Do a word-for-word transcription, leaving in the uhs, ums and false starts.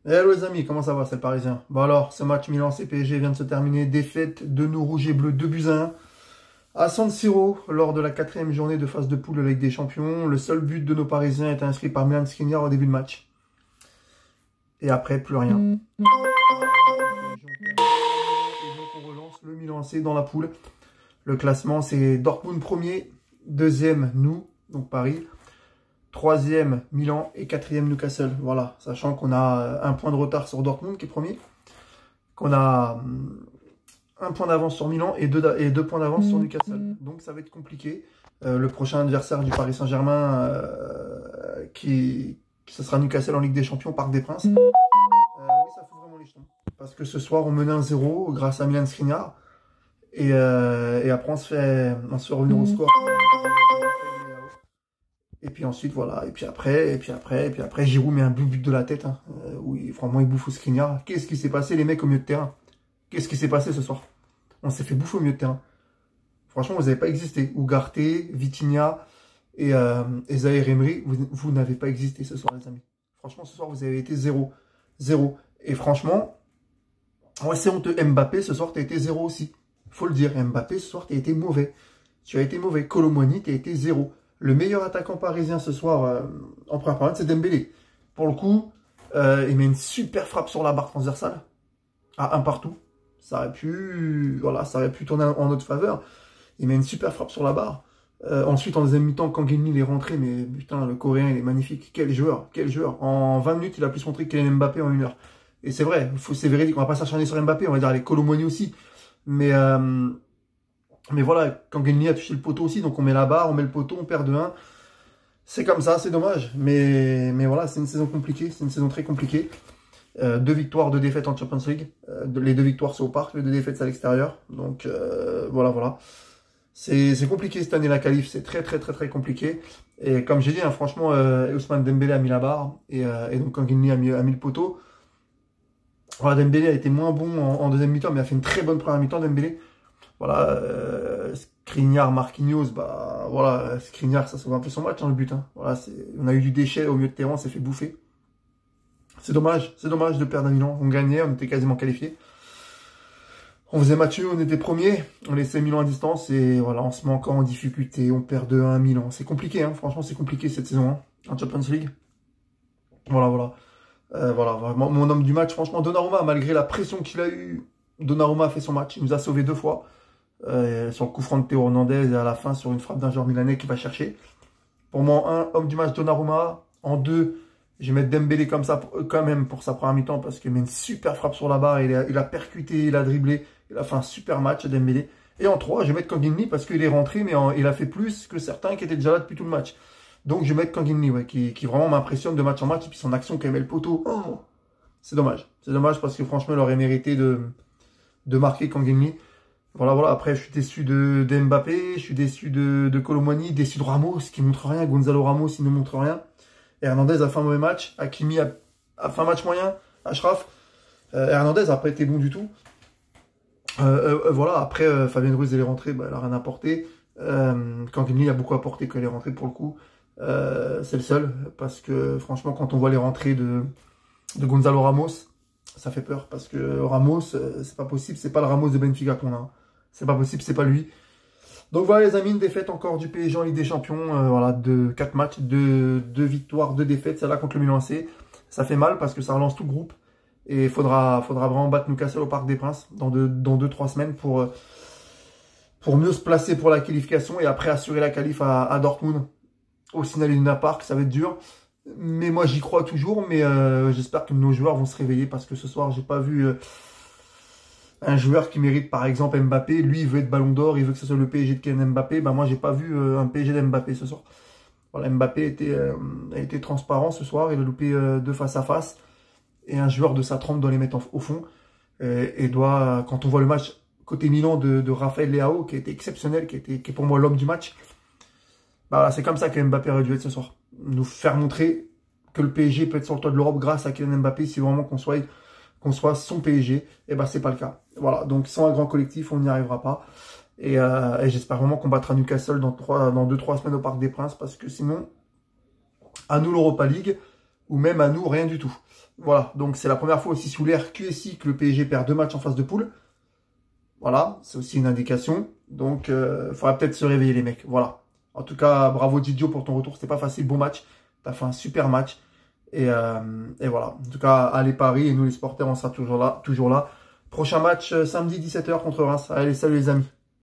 Hello les amis, comment ça va, c'est le Parisien? Bon alors, ce match Milan-C P S G vient de se terminer. Défaite de nos rouges et bleus, deux buts à un à San Siro lors de la quatrième journée de phase de poule de la Ligue des Champions. Le seul but de nos Parisiens est inscrit par Milan Skriniar au début de match. Et après, plus rien. Et donc on relance le Milan-C dans la poule. Le classement, c'est Dortmund premier, deuxième nous, donc Paris. Troisième, Milan et quatrième, Newcastle. Voilà, sachant qu'on a un point de retard sur Dortmund qui est premier, qu'on a un point d'avance sur Milan et deux, et deux points d'avance sur Newcastle. Donc ça va être compliqué. Euh, le prochain adversaire du Paris Saint-Germain, euh, qui, qui ce sera Newcastle en Ligue des Champions, Parc des Princes. Euh, oui, ça fout vraiment les jetons. Parce que ce soir, on menait un zéro grâce à Milan Skriniar. Et, euh, et après, on se fait, on se fait revenir au score. Et puis ensuite, voilà. Et puis après, et puis après, et puis après, Giroud met un but de la tête. Hein. Euh, oui, vraiment, il bouffe au Skriniar. Qu'est-ce qui s'est passé, les mecs, au milieu de terrain? Qu'est-ce qui s'est passé ce soir? On s'est fait bouffer au milieu de terrain. Franchement, vous n'avez pas existé. Ugarte, Vitinha et, euh, et Zaïre Emery, vous, vous n'avez pas existé ce soir, les amis. Franchement, ce soir, vous avez été zéro. Zéro. Et franchement, ouais, c'est honteux. Mbappé, ce soir, tu as été zéro aussi. Faut le dire. Mbappé, ce soir, tu as été mauvais. Tu as été mauvais. Kolo Muani, tu as été zéro. Le meilleur attaquant parisien ce soir euh, en première période, c'est Dembélé. Pour le coup, euh, il met une super frappe sur la barre transversale. À un partout. Ça aurait pu, voilà, ça aurait pu tourner en notre faveur. Il met une super frappe sur la barre. Euh, ensuite, en deuxième mi-temps, quand Guilny est rentré, mais putain, le Coréen, il est magnifique. Quel joueur, quel joueur. En vingt minutes, il a plus montré que Kylian Mbappé en une heure. Et c'est vrai, c'est véridique. On va pas s'acharner sur Mbappé, on va dire les Kolo Muani aussi. Mais... Euh, Mais voilà, quand Guilny a touché le poteau aussi, donc on met la barre, on met le poteau, on perd de un. C'est comme ça, c'est dommage. Mais, mais voilà, c'est une saison compliquée, c'est une saison très compliquée. Euh, deux victoires, deux défaites en Champions League. Euh, les deux victoires, c'est au parc, les deux défaites, c'est à l'extérieur. Donc euh, voilà, voilà. C'est compliqué cette année, la qualif, c'est très, très, très, très compliqué. Et comme j'ai dit, hein, franchement, euh, Ousmane Dembélé a mis la barre. Et, euh, et donc quand Guilny a mis, a mis le poteau, voilà, Dembélé a été moins bon en, en deuxième mi-temps, mais a fait une très bonne première mi-temps, Dembélé. Voilà, euh, Skriniar, Marquinhos, bah voilà, Skriniar, ça sauve un peu son match, hein, le but. Hein. Voilà, on a eu du déchet au milieu de terrain, on s'est fait bouffer. C'est dommage, c'est dommage de perdre à Milan. On gagnait, on était quasiment qualifiés. On faisait match, on était premiers, on laissait Milan à distance et voilà, on se met encore en difficulté, on perd deux un à Milan. C'est compliqué, hein, franchement, c'est compliqué cette saison hein, en Champions League. Voilà, voilà. Euh, voilà, vraiment, mon homme du match, franchement, Donnarumma, malgré la pression qu'il a eue, Donnarumma a fait son match, il nous a sauvés deux fois. Euh, sur le coup franc de Théo Hernandez et à la fin sur une frappe d'un joueur milanais qui va chercher. Pour moi, en un, homme du match Donnarumma. En deux, je vais mettre Dembélé comme ça pour, quand même pour sa première mi-temps parce qu'il met une super frappe sur la barre. Il a, il a percuté, il a dribblé. Il a fait un super match Dembélé. Et en trois, je vais mettre Kanginli parce qu'il est rentré mais en, il a fait plus que certains qui étaient déjà là depuis tout le match. Donc je vais mettre Kanginli ouais, qui, qui vraiment m'impressionne de match en match. Et puis son action qui met le poteau. Oh, c'est dommage. C'est dommage parce que franchement, il aurait mérité de, de marquer Kanginli. Voilà, voilà. Après, je suis déçu de, de Mbappé, je suis déçu de, de Kolo Muani, déçu de Ramos, qui montre rien. Gonzalo Ramos, il ne montre rien. Et Hernandez a fait un mauvais match. Hakimi a, a fait un match moyen. Achraf. Euh, Hernandez n'a pas été bon du tout. Euh, euh, voilà. Après, euh, Fabien Ruiz, elle est rentrée, bah, elle n'a rien apporté. Euh, Kanginli a beaucoup apporté quand elle est rentrée, pour le coup. Euh, c'est le seul. Parce que, franchement, quand on voit les rentrées de, de Gonzalo Ramos, ça fait peur. Parce que Ramos, euh, c'est pas possible. C'est pas le Ramos de Benfica qu'on a. C'est pas possible, c'est pas lui. Donc voilà les amis, une défaite encore du P S G en Ligue des Champions. Euh, voilà, de quatre matchs, deux victoires, deux défaites. Celle-là contre le Milan A C. Ça fait mal parce que ça relance tout le groupe. Et il faudra, faudra vraiment battre Newcastle au Parc des Princes dans deux, dans deux, trois semaines pour, pour mieux se placer pour la qualification. Et après assurer la qualif à, à Dortmund au Signal Iduna Park. Ça va être dur. Mais moi j'y crois toujours. Mais euh, j'espère que nos joueurs vont se réveiller parce que ce soir j'ai pas vu... Euh, un joueur qui mérite par exemple Mbappé, lui il veut être Ballon d'Or, il veut que ce soit le P S G de Kylian Mbappé. Ben moi j'ai pas vu euh, un P S G d'Mbappé ce soir. Voilà, Mbappé était, euh, a été transparent ce soir, il a loupé euh, deux face à face. Et un joueur de sa trempe doit les mettre en, au fond. Et, et doit, quand on voit le match côté Milan de, de Raphaël Leao, qui a été exceptionnel, qui, a été, qui est pour moi l'homme du match, bah, c'est comme ça que Mbappé aurait dû être ce soir. Nous faire montrer que le P S G peut être sur le toit de l'Europe grâce à Kylian Mbappé, si vraiment qu'on soit... qu'on soit son P S G, et ben c'est pas le cas. Voilà, donc sans un grand collectif, on n'y arrivera pas. Et, euh, et j'espère vraiment qu'on battra Newcastle dans, dans deux trois semaines au Parc des Princes, parce que sinon, à nous l'Europa League, ou même à nous, rien du tout. Voilà, donc c'est la première fois aussi sous l'ère Q S I que le P S G perd deux matchs en phase de poule. Voilà, c'est aussi une indication. Donc, il euh, faudra peut-être se réveiller les mecs. Voilà. En tout cas, bravo Didio pour ton retour. C'était pas facile, bon match. T'as fait un super match. Et, euh, et voilà. En tout cas, allez Paris et nous les supporters, on sera toujours là. Toujours là. Prochain match, euh, samedi dix-sept heures contre Reims. Allez, salut les amis.